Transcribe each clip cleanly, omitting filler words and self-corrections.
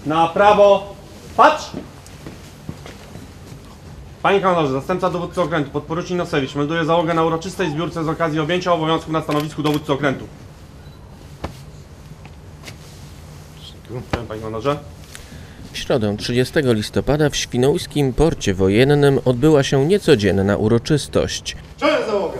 Na prawo. Patrz! Panie komandorze, zastępca dowódcy okrętu, podporucznik Nosewicz, melduje załogę na uroczystej zbiórce z okazji objęcia obowiązków na stanowisku dowódcy okrętu. Panie komandorze. W środę 30 listopada w Świnoujskim Porcie Wojennym odbyła się niecodzienna uroczystość. Czołem załoga!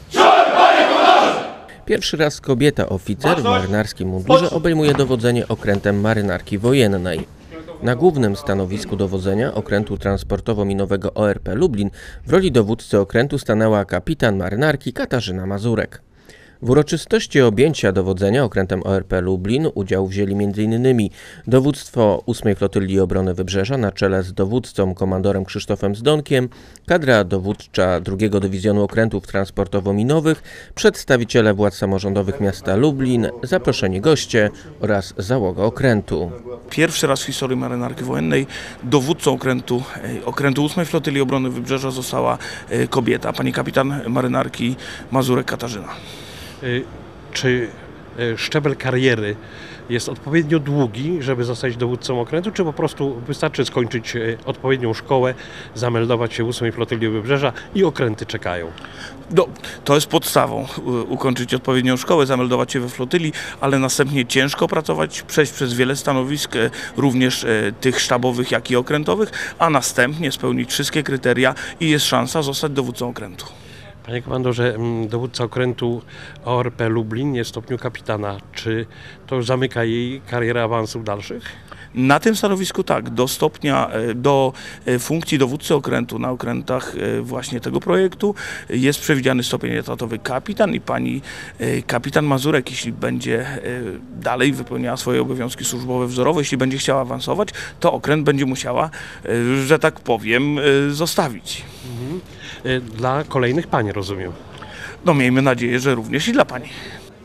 Pierwszy raz kobieta oficer w marynarskim mundurze obejmuje dowodzenie okrętem marynarki wojennej. Na głównym stanowisku dowodzenia okrętu transportowo-minowego ORP Lublin w roli dowódcy okrętu stanęła kapitan marynarki Katarzyna Mazurek. W uroczystości objęcia dowodzenia okrętem ORP Lublin udział wzięli m.in. dowództwo 8 Flotyli Obrony Wybrzeża na czele z dowódcą komandorem Krzysztofem Zdonkiem, kadra dowódcza 2 Dywizjonu Okrętów Transportowo-Minowych, przedstawiciele władz samorządowych miasta Lublin, zaproszeni goście oraz załoga okrętu. Pierwszy raz w historii marynarki wojennej dowódcą okrętu 8 Flotyli Obrony Wybrzeża została kobieta, pani kapitan marynarki Mazurek Katarzyna. Czy szczebel kariery jest odpowiednio długi, żeby zostać dowódcą okrętu, czy po prostu wystarczy skończyć odpowiednią szkołę, zameldować się w 8 Flotyli Wybrzeża i okręty czekają? No, to jest podstawą, ukończyć odpowiednią szkołę, zameldować się we flotyli, ale następnie ciężko pracować, przejść przez wiele stanowisk, również tych sztabowych, jak i okrętowych, a następnie spełnić wszystkie kryteria i jest szansa zostać dowódcą okrętu. Panie komandorze, dowódca okrętu ORP Lublin jest w stopniu kapitana. Czy to już zamyka jej karierę awansów dalszych? Na tym stanowisku tak, do funkcji dowódcy okrętu na okrętach właśnie tego projektu jest przewidziany stopień etatowy kapitan i pani kapitan Mazurek, jeśli będzie dalej wypełniała swoje obowiązki służbowe wzorowe, jeśli będzie chciała awansować, to okręt będzie musiała, że tak powiem, zostawić. Dla kolejnych pań, rozumiem. No miejmy nadzieję, że również i dla pani.